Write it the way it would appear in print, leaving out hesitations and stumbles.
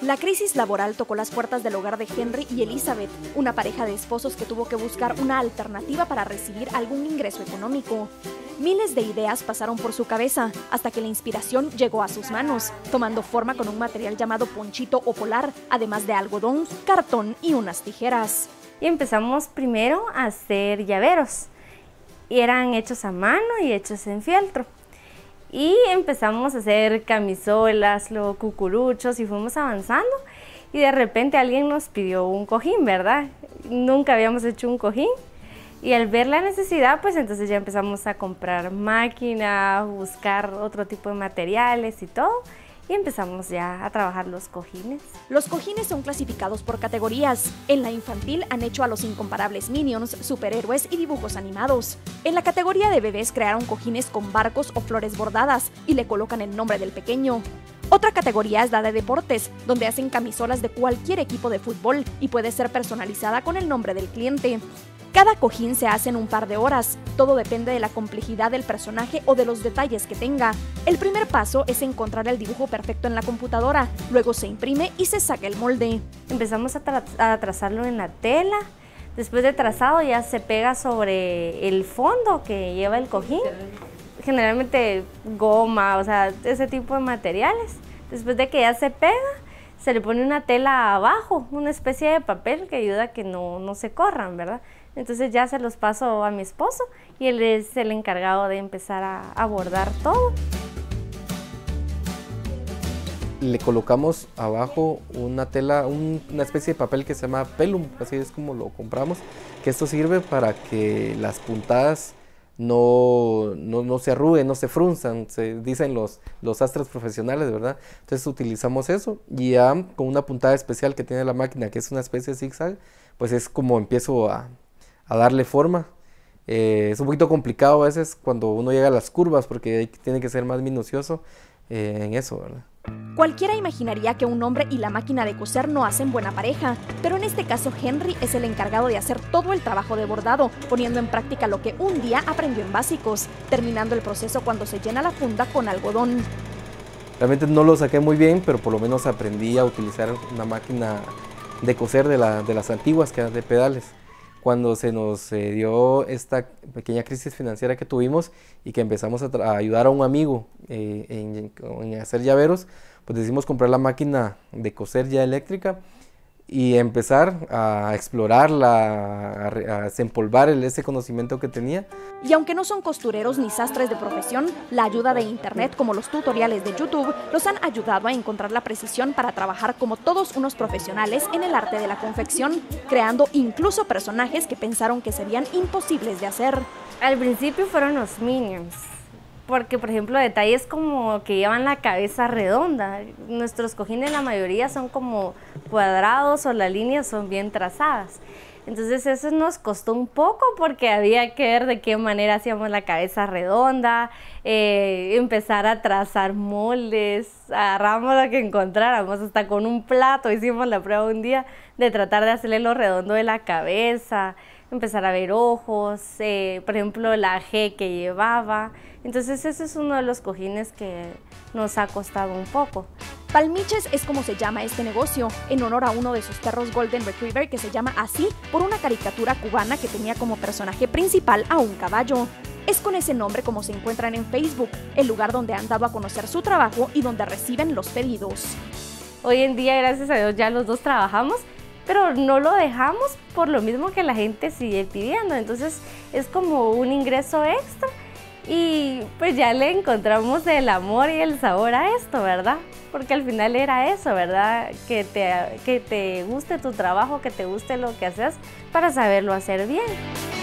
La crisis laboral tocó las puertas del hogar de Henry y Elizabeth, una pareja de esposos que tuvo que buscar una alternativa para recibir algún ingreso económico. Miles de ideas pasaron por su cabeza hasta que la inspiración llegó a sus manos, tomando forma con un material llamado ponchito o polar, además de algodón, cartón y unas tijeras. Y empezamos primero a hacer llaveros, y eran hechos a mano y hechos en fieltro. Y empezamos a hacer camisolas, luego cucuruchos y fuimos avanzando. Y de repente alguien nos pidió un cojín, ¿verdad? Nunca habíamos hecho un cojín. Y al ver la necesidad, pues entonces ya empezamos a comprar máquina, buscar otro tipo de materiales y todo. Y empezamos ya a trabajar los cojines. Los cojines son clasificados por categorías. En la infantil han hecho a los incomparables Minions, superhéroes y dibujos animados. En la categoría de bebés crearon cojines con barcos o flores bordadas y le colocan el nombre del pequeño. Otra categoría es la de deportes, donde hacen camisolas de cualquier equipo de fútbol y puede ser personalizada con el nombre del cliente. Cada cojín se hace en un par de horas, todo depende de la complejidad del personaje o de los detalles que tenga. El primer paso es encontrar el dibujo perfecto en la computadora, luego se imprime y se saca el molde. Empezamos a trazarlo en la tela, después de trazado ya se pega sobre el fondo que lleva el cojín, generalmente goma, o sea, ese tipo de materiales. Después de que ya se pega, se le pone una tela abajo, una especie de papel que ayuda a que no se corran, ¿verdad? Entonces ya se los paso a mi esposo y él es el encargado de empezar a bordar todo. Le colocamos abajo una tela, una especie de papel que se llama pelum, así es como lo compramos, que esto sirve para que las puntadas no se arruguen, no se frunzan, se dicen los sastres profesionales, ¿verdad? Entonces utilizamos eso y ya con una puntada especial que tiene la máquina, que es una especie de zigzag, pues es como empiezo a darle forma. Es un poquito complicado a veces cuando uno llega a las curvas porque tiene que ser más minucioso en eso, ¿verdad? Cualquiera imaginaría que un hombre y la máquina de coser no hacen buena pareja, pero en este caso Henry es el encargado de hacer todo el trabajo de bordado, poniendo en práctica lo que un día aprendió en básicos, terminando el proceso cuando se llena la funda con algodón. Realmente no lo saqué muy bien, pero por lo menos aprendí a utilizar una máquina de coser de las antiguas, que eran de pedales. Cuando se nos dio esta pequeña crisis financiera que tuvimos y que empezamos a ayudar a un amigo en hacer llaveros, pues decidimos comprar la máquina de coser ya eléctrica y empezar a explorarla, a desempolvar ese conocimiento que tenía. Y aunque no son costureros ni sastres de profesión, la ayuda de internet como los tutoriales de YouTube los han ayudado a encontrar la precisión para trabajar como todos unos profesionales en el arte de la confección, creando incluso personajes que pensaron que serían imposibles de hacer. Al principio fueron los Minions, porque por ejemplo detalles como que llevan la cabeza redonda. Nuestros cojines la mayoría son como cuadrados o las líneas son bien trazadas. Entonces eso nos costó un poco porque había que ver de qué manera hacíamos la cabeza redonda, empezar a trazar moldes, agarramos lo que encontráramos, hasta con un plato hicimos la prueba un día de tratar de hacerle lo redondo de la cabeza, empezar a ver ojos, por ejemplo la G que llevaba. Entonces ese es uno de los cojines que nos ha costado un poco. Palmiches es como se llama este negocio, en honor a uno de sus perros Golden Retriever que se llama así por una caricatura cubana que tenía como personaje principal a un caballo. Es con ese nombre como se encuentran en Facebook, el lugar donde han dado a conocer su trabajo y donde reciben los pedidos. Hoy en día, gracias a Dios, ya los dos trabajamos, pero no lo dejamos por lo mismo que la gente sigue pidiendo, entonces es como un ingreso extra y pues ya le encontramos el amor y el sabor a esto, ¿verdad? Porque al final era eso, ¿verdad? Que te guste tu trabajo, que te guste lo que haces para saberlo hacer bien.